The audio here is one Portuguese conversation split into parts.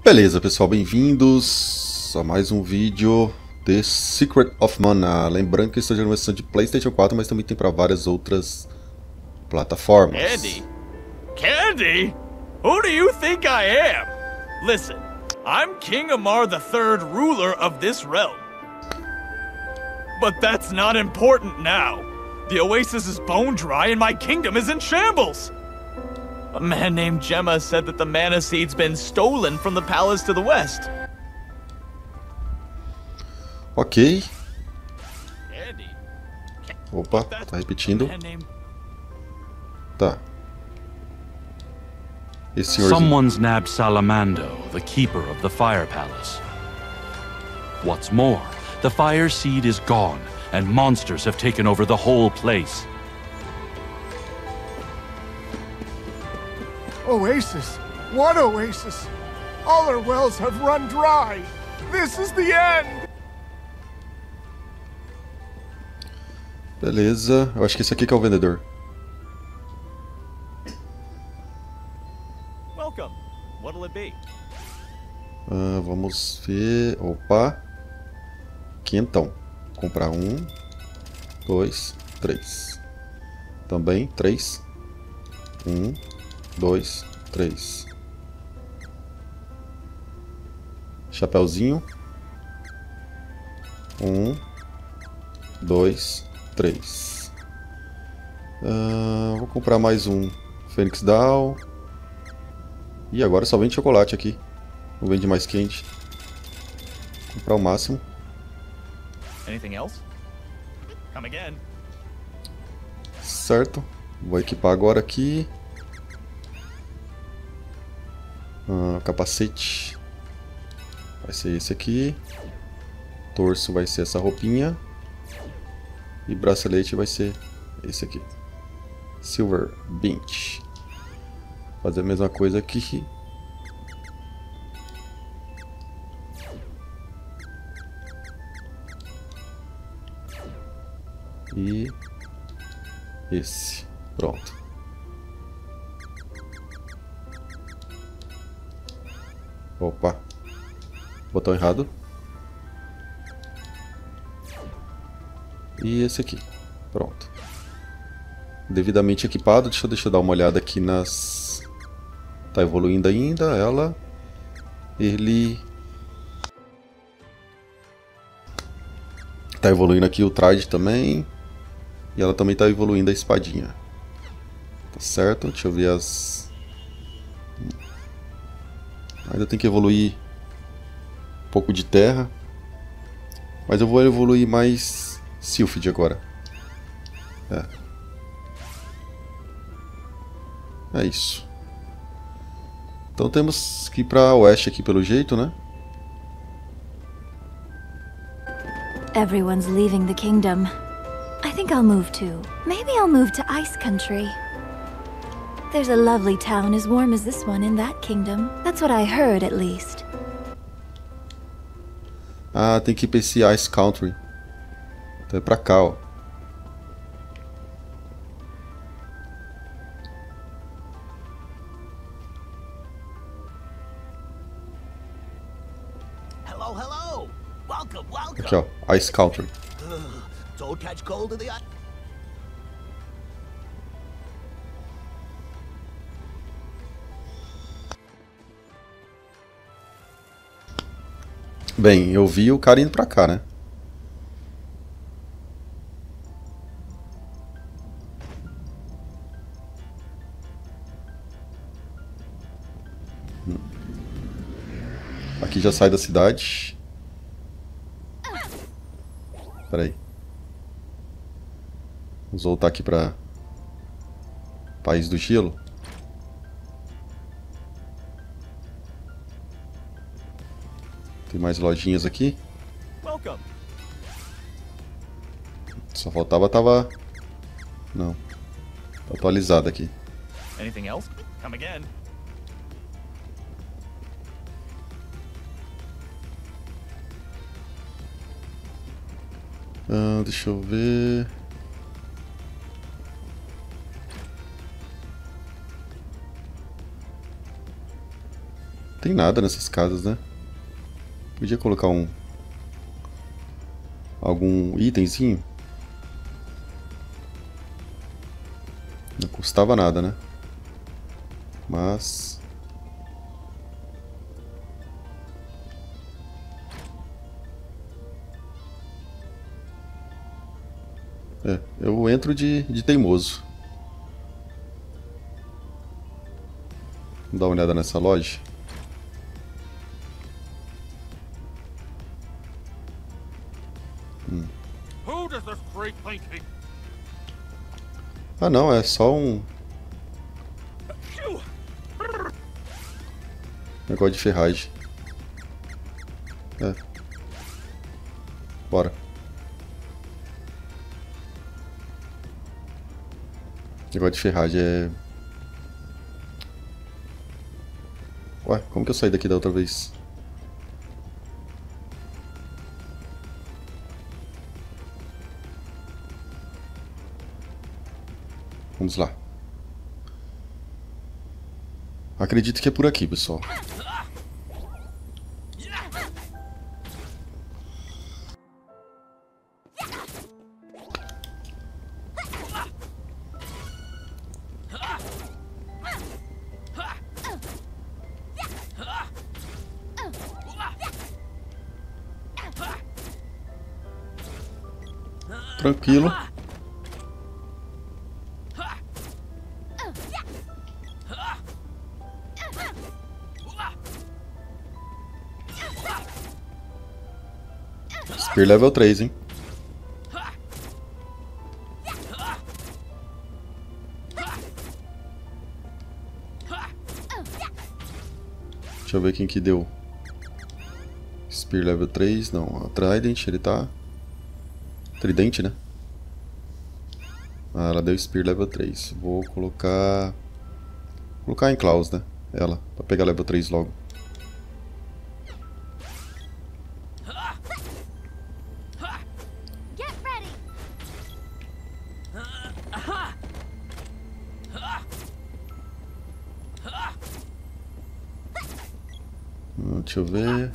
Beleza, pessoal, bem-vindos a mais um vídeo de Secret of Mana. Lembrando que esteja na versão de PlayStation 4, mas também tem para várias outras plataformas. Candy? Who do you think I am? Listen, I'm King Amar III, ruler of this realm. But that's not important now. The oasis is bone dry and my kingdom is in shambles. A man named Gemma said that the mana seed's been stolen from the palace to the west. Ok. Candy. Opa, tá repetindo. Tá. Esse senhorzinho. Someone's nabbed Salamando, the keeper of the Fire Palace. What's more, the Fire Seed is gone, and monsters have taken over the whole place. Oasis? What oasis? All our wells have run dry. This is the end. Beleza, eu acho que esse aqui que é o vendedor. Welcome. What'll it be? Vamos ver. Opa. Quentão. Comprar 1, 2, 3. Também 3. 1, 2, 3. Chapeuzinho. 1, 2, 3. Vou comprar mais um Fênix Down. E agora só vende chocolate aqui. Não vende mais quente. Vou comprar o máximo. Anything else? Come again. Certo. Vou equipar agora aqui. Capacete. Vai ser esse aqui. Torso vai ser essa roupinha. E bracelete vai ser esse aqui. Silver Bench. Fazer a mesma coisa aqui. E esse. Pronto. Opa. Botão errado. E esse aqui. Pronto. Devidamente equipado. Deixa eu dar uma olhada aqui nas... Tá evoluindo ainda ela. Ele... Tá evoluindo aqui o trade também. E ela também tá evoluindo a espadinha. Tá certo? Deixa eu ver as... Ainda tem que evoluir um pouco de terra. Mas eu vou evoluir mais Sylphid agora. É isso. Então temos que ir pra oeste aqui pelo jeito, né? Everyone's leaving the kingdom. I think I'll move too. Maybe I'll move to Ice Country. There's a lovely town as warm as this one in that kingdom. That's what I heard, at least. Ah, tem que ir pra esse Ice Country. Então é pra cá, ó. Hello, hello. Welcome, welcome. Aqui, ó. Ice Country. Don't catch cold in the ice. Bem, eu vi o cara indo pra cá, né? Aqui já sai da cidade. Espera aí. Vamos voltar aqui pra País do Gelo. Tem mais lojinhas aqui. Welcome. Só faltava tava... Não. Tá atualizado aqui. Anything else? Come again. Deixa eu ver... tem nada nessas casas, né? Podia colocar algum itemzinho. Não custava nada, né? Mas... eu entro de teimoso. Vamos dar uma olhada nessa loja. Ah não, é só um negócio de ferragem. Bora. Negócio de ferragem é... Ué, como que eu saí daqui da outra vez? Vamos lá. Acredito que é por aqui, pessoal. Tranquilo. Spear level 3, hein? Deixa eu ver quem que deu. Spear level 3, não. A Trident, ele tá... Tridente, né? Ah, ela deu Spear level 3. Vou colocar... Colocar em Klaus, né? Ela, pra pegar level 3 logo. Deixa eu ver...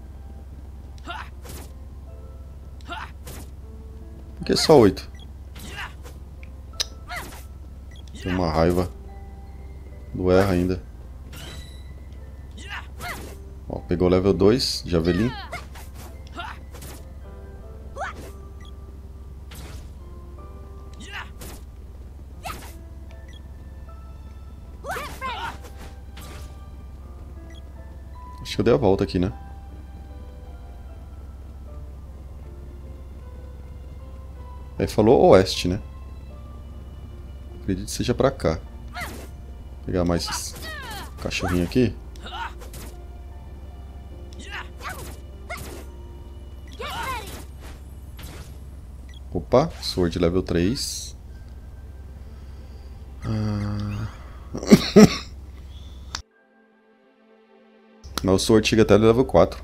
Por que só 8? Tem uma raiva. Não erra ainda. Ó, pegou level 2, Javelin. Acho que eu dei a volta aqui, né? Aí falou oeste, né? Acredito que seja pra cá. Vou pegar mais esses cachorrinhos aqui. Opa, Sword level 3. Mas o Sword chega até level 4.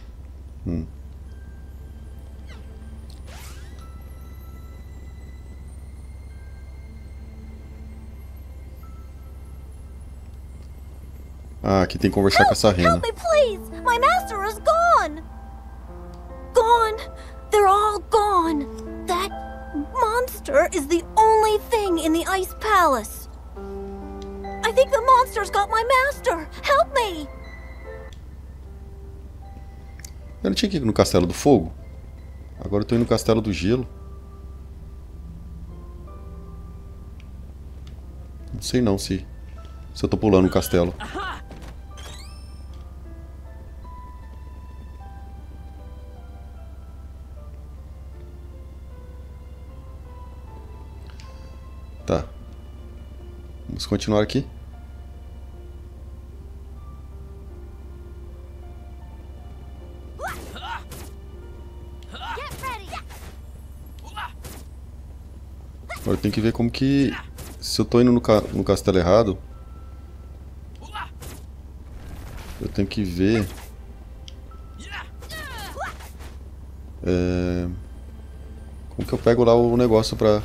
Ah, aqui tem que conversar com essa rena. Help me, please! My master is gone! Gone! They're all gone! That monster is the only thing in the Ice Palace. I think the monster's got my master! Help me! Eu não tinha que ir no Castelo do Fogo? Agora eu tô indo no Castelo do Gelo. Não sei não se eu tô pulando o castelo. Tá. Vamos continuar aqui. Agora tem que ver como que... Se eu tô indo no castelo errado... Eu tenho que ver... Como que eu pego lá o negócio pra...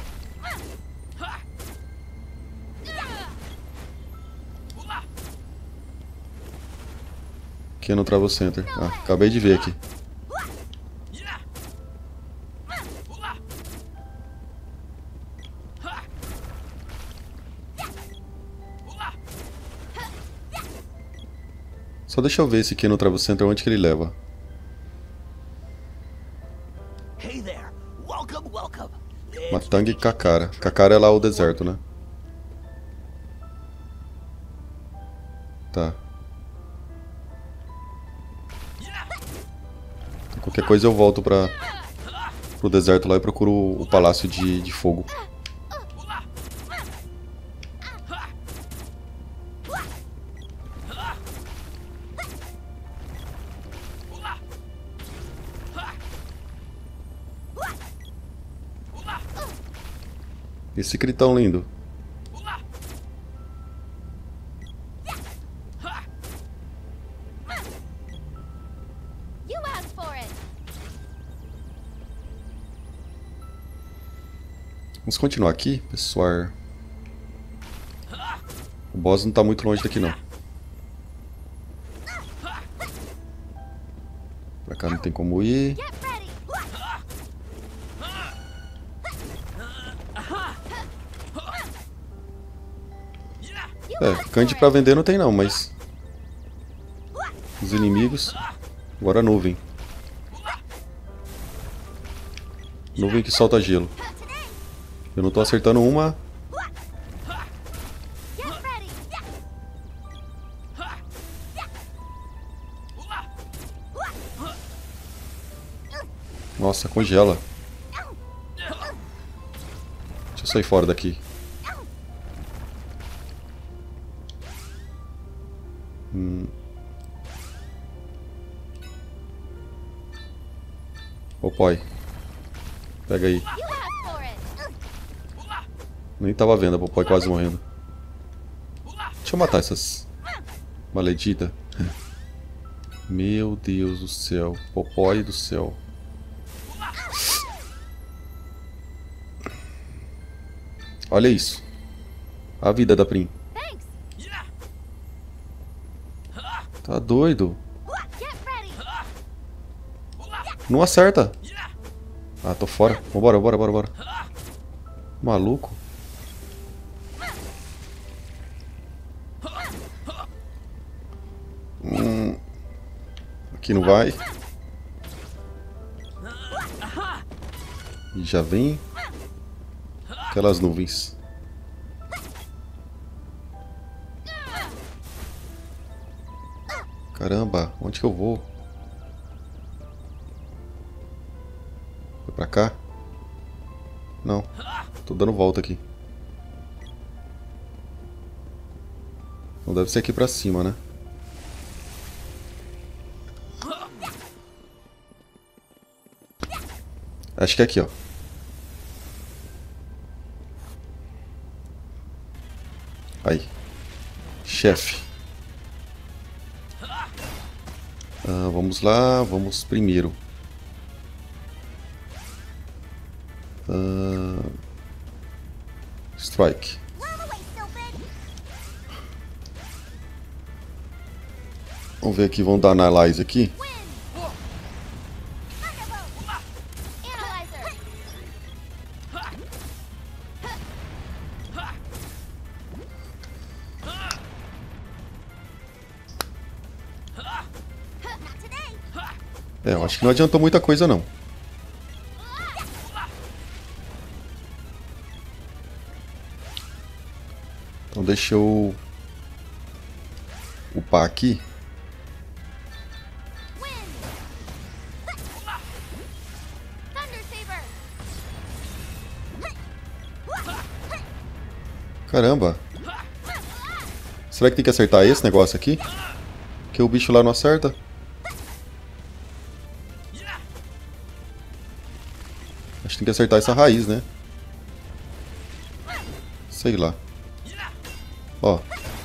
Aqui no Travel Center. Ah, acabei de ver aqui. Só deixa eu ver esse aqui no Travel Center, onde que ele leva. Hey there. Welcome, welcome. Matang e Kakara. Kakara é lá o deserto, né? Tá. Então, qualquer coisa eu volto pro deserto lá e procuro o Palácio de Fogo. Esse gritão lindo. You asked for it. Vamos continuar aqui, pessoal. O boss não tá muito longe daqui, não. Pra cá não tem como ir. Get ready. Candy pra vender não tem não, mas... Os inimigos... Agora a nuvem. Nuvem que solta gelo. Eu não tô acertando uma... Get ready. Nossa, congela. Deixa eu sair fora daqui. Ô pai. Pega aí. You asked for it. Nem tava vendo a Popói quase morrendo. Deixa eu matar essas maleditas. Meu Deus do céu. Popói do céu. Olha isso. A vida da Prim. Thanks. Tá doido. Get ready. Não acerta. Ah, tô fora. Vambora, bora, bora, bora. Maluco. Aqui não vai. E já vem aquelas nuvens. Caramba, onde que eu vou? Foi pra cá? Não, tô dando volta aqui. Não deve ser aqui pra cima, né? Acho que é aqui, ó. Aí. Chefe. Vamos lá, vamos primeiro. Strike. Vamos ver aqui, vamos dar Analyze aqui. Analyzer. Not today. Eu acho que não adiantou muita coisa não. Então deixa eu upar aqui. Thunder Saber. Caramba. Será que tem que acertar esse negócio aqui? Que o bicho lá não acerta? Acho que tem que acertar essa raiz, né? Sei lá. Ó.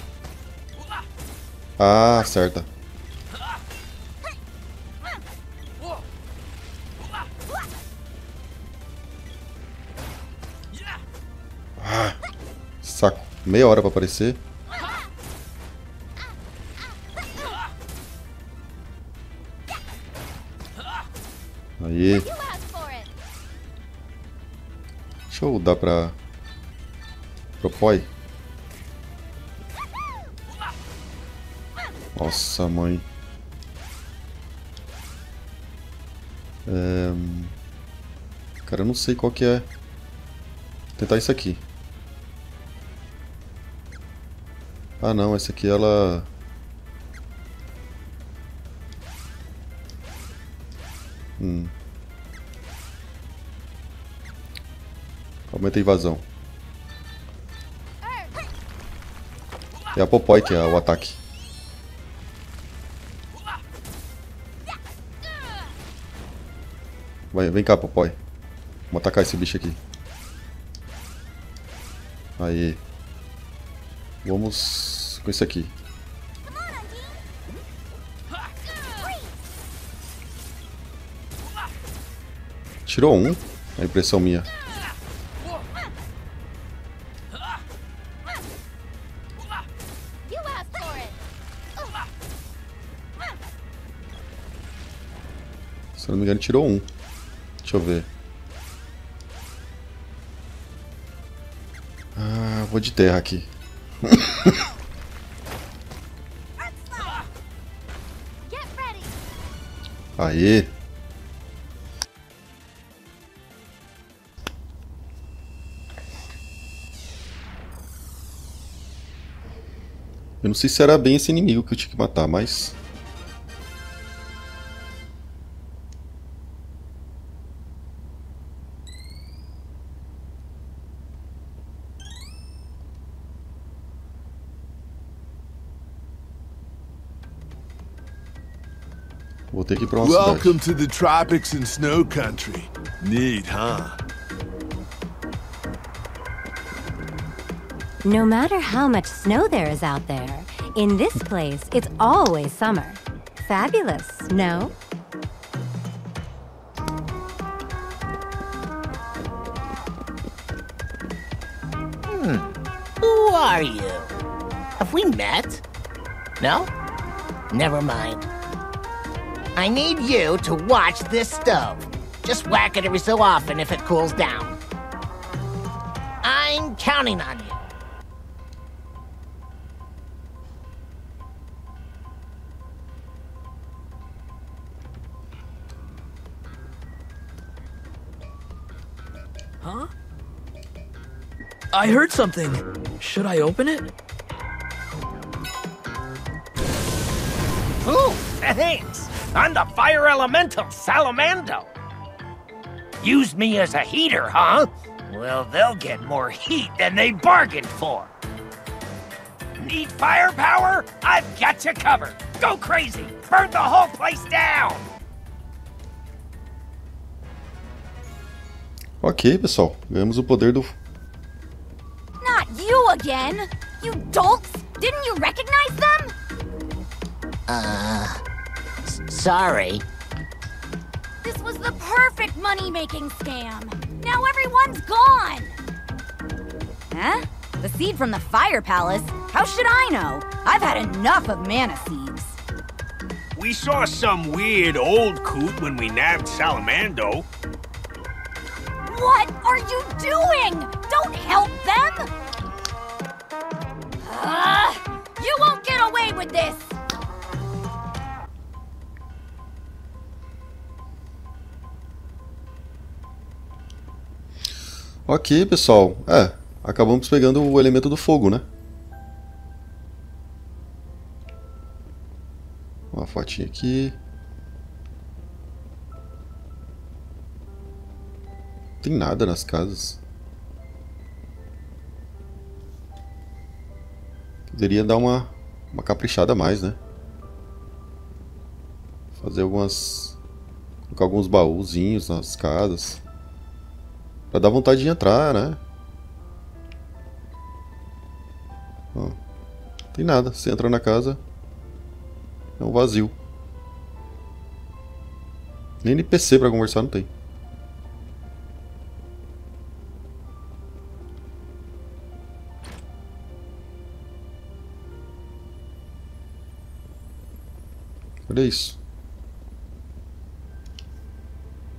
Ah, acerta. Ah, saco. Meia hora pra aparecer. Aí. Deixa eu dar pra Propói. Nossa, mãe. Cara, eu não sei qual que é. Vou tentar isso aqui. Ah, não. Essa aqui, ela... Aumenta a invasão. É a Popói que é o ataque. Vem cá, Popói. Vamos atacar esse bicho aqui. Aí. Vamos com esse aqui. Tirou um. A impressão minha. Se eu não me engano, tirou um. Deixa eu ver. Ah, vou de terra aqui. Aê! Eu não sei se era bem esse inimigo que eu tinha que matar, mas... Vou ter que ir pra uma Welcome cidade. to the tropics and snow country. Neat, huh? No matter how much snow there is out there, in this place, it's always summer. Fabulous, no? Who are you? Have we met? No? Never mind. I need you to watch this stove. Just whack it every so often if it cools down. I'm counting on you. Huh? I heard something. Should I open it? Ooh, thanks. I'm the fire elemental, Salamando. Use me as a heater, huh? Well, they'll get more heat than they bargained for. Need firepower? I've got you covered. Go crazy. Burn the whole place down. Ok, pessoal. Ganhamos o poder do... Not you again! You dolts! Didn't you recognize them? Sorry. This was the perfect money-making scam. Now everyone's gone! Huh? The seed from the Fire Palace? How should I know? I've had enough of mana seeds. We saw some weird old coot when we nabbed Salamando. What are you doing? Don't help them! You won't get away with this! Ok, pessoal. Acabamos pegando o elemento do fogo, né? Uma fotinha aqui. Não tem nada nas casas. Poderia dar uma caprichada a mais, né? Fazer colocar alguns baúzinhos nas casas. Pra dar vontade de entrar, né? Ó, não tem nada. Você entra na casa, é um vazio. Nem NPC pra conversar não tem. Olha isso.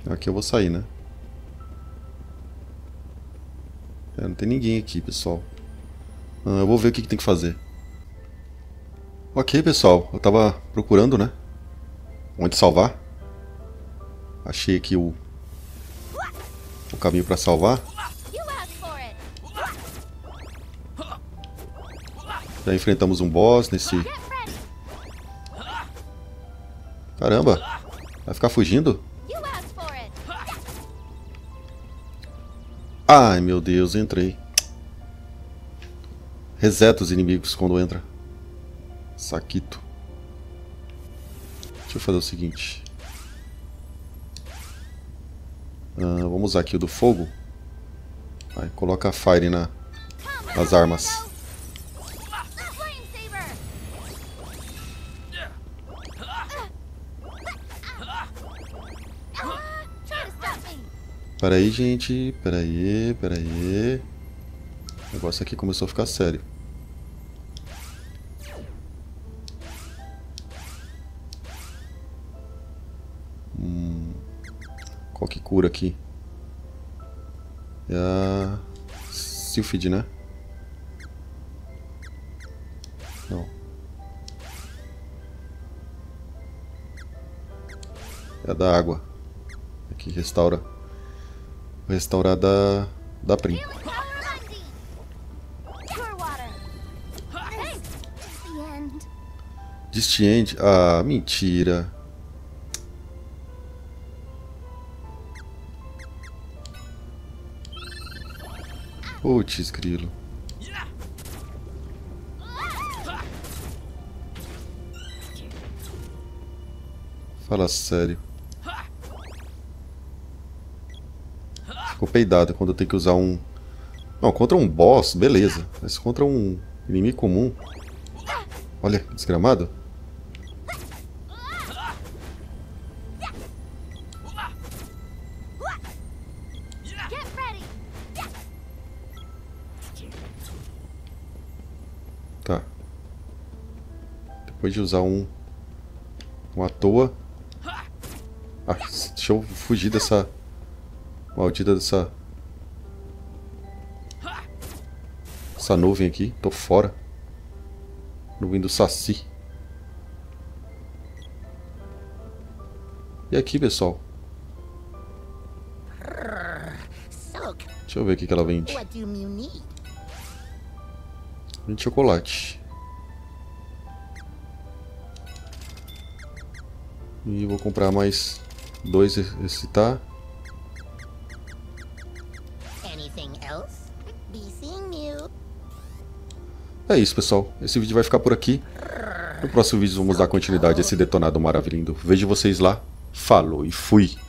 Aqui eu vou sair, né? Não tem ninguém aqui, pessoal. Eu vou ver o que tem que fazer. Ok, pessoal. Eu tava procurando, né? Onde salvar. Achei aqui o caminho pra salvar. Já enfrentamos um boss nesse... Caramba! Vai ficar fugindo? Ai, meu Deus, entrei. Reseta os inimigos quando entra. Saquito. Deixa eu fazer o seguinte. Vamos usar aqui o do fogo. Vai, coloca a Fire nas armas. Pera aí, gente. Pera aí. O negócio aqui começou a ficar sério. Qual que cura aqui? É a Sylphid, né? Não. É a da água. Aqui restaura. Vou restaurar da Prim. Dist-End? Ah, mentira. Putz, grilo. Fala sério. Ficou peidado quando eu tenho que usar um... Não, contra um boss, beleza. Mas contra um inimigo comum... Olha, desgramado. Tá. Depois de usar um à toa... Ah, deixa eu fugir dessa... Maldita dessa... Essa nuvem aqui. Tô fora. Nuvem do Saci. E aqui, pessoal? Deixa eu ver o que ela vende. Vende chocolate. E vou comprar mais 2 excitar. É isso, pessoal. Esse vídeo vai ficar por aqui. No próximo vídeo vamos dar continuidade a esse detonado maravilhoso. Vejo vocês lá. Falou e fui.